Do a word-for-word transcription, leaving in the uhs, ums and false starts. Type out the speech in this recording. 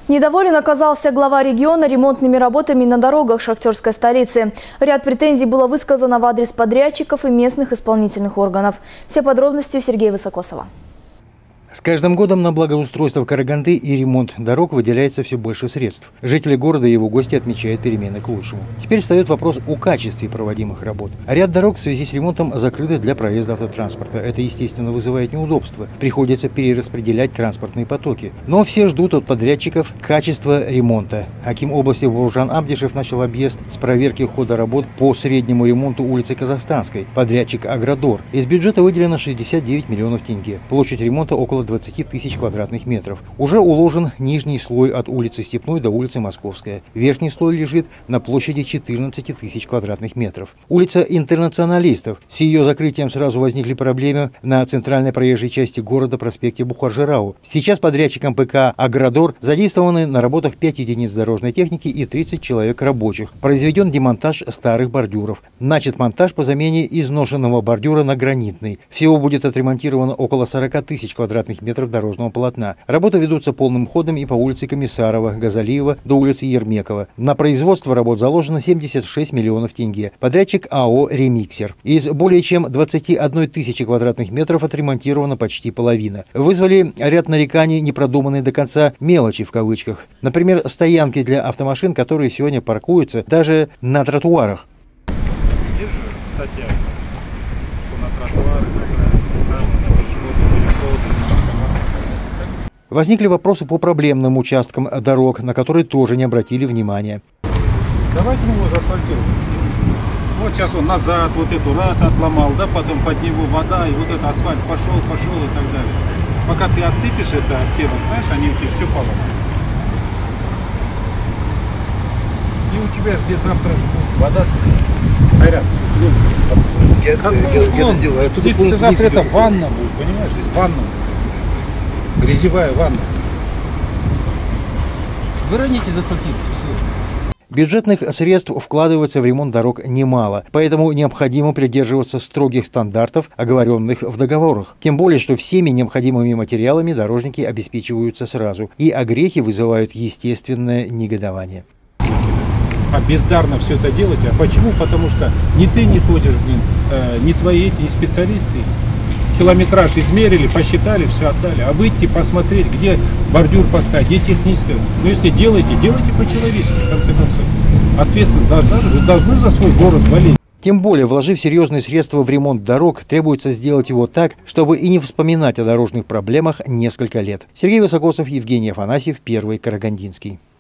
Недоволен оказался глава региона ремонтными работами на дорогах шахтерской столицы. Ряд претензий было высказано в адрес подрядчиков и местных исполнительных органов. Все подробности у Сергея Высокосова. С каждым годом на благоустройство Караганды и ремонт дорог выделяется все больше средств. Жители города и его гости отмечают перемены к лучшему. Теперь встает вопрос о качестве проводимых работ. А ряд дорог в связи с ремонтом закрыты для проезда автотранспорта. Это, естественно, вызывает неудобства. Приходится перераспределять транспортные потоки. Но все ждут от подрядчиков качества ремонта. Аким области Бауыржан Абдишев начал объезд с проверки хода работ по среднему ремонту улицы Казахстанской. Подрядчик «Агродор». Из бюджета выделено шестьдесят девять миллионов тенге. Площадь ремонта около двадцати тысяч квадратных метров. Уже уложен нижний слой от улицы Степной до улицы Московская. Верхний слой лежит на площади четырнадцати тысяч квадратных метров. Улица Интернационалистов. С ее закрытием сразу возникли проблемы на центральной проезжей части города проспекте Бухар-Жирау. Сейчас подрядчиком ПК «Агродор» задействованы на работах пять единиц дорожной техники и тридцать человек рабочих. Произведен демонтаж старых бордюров. Начат монтаж по замене изношенного бордюра на гранитный. Всего будет отремонтировано около сорока тысяч квадратных метров дорожного полотна. Работы ведутся полным ходом и по улице Комиссарова, Газалиева до улицы Ермекова. На производство работ заложено семьдесят шесть миллионов тенге. Подрядчик АО «Ремиксер». Из более чем двадцати одной тысячи квадратных метров отремонтирована почти половина. Вызвали ряд нареканий, непродуманные до конца мелочи в кавычках. Например, стоянки для автомашин, которые сегодня паркуются даже на тротуарах. Есть же статья на тротуары, Возникли вопросы по проблемным участкам дорог, на которые тоже не обратили внимания. Давайте его заасфальтируем. Вот сейчас он назад вот эту раз отломал, да, потом под него вода, и вот этот асфальт пошел, пошел и так далее. Пока ты отсыпешь это от сеток, знаешь, они у тебя все поломают. И у тебя здесь завтра вода стоит. Айрат, я, как, я, я, я это сделаю. Здесь завтра это ванна будет, понимаешь, здесь ванна. Грязевая ванна. Вы роните заасфальтируйте. Бюджетных средств вкладывается в ремонт дорог немало, поэтому необходимо придерживаться строгих стандартов, оговоренных в договорах. Тем более, что всеми необходимыми материалами дорожники обеспечиваются сразу, и огрехи вызывают естественное негодование. А бездарно все это делать. А почему? Потому что ни ты не ходишь, блин, э, ни твои эти, ни специалисты. Километраж измерили, посчитали, все отдали. А выйти посмотреть, где бордюр поставить, где техническое. Ну, если делаете, делайте по-человечески, в конце концов. Ответственность должна, вы должны за свой город болеть. Тем более, вложив серьезные средства в ремонт дорог, требуется сделать его так, чтобы и не вспоминать о дорожных проблемах несколько лет. Сергей Высокосов, Евгений Афанасьев, Первый Карагандинский.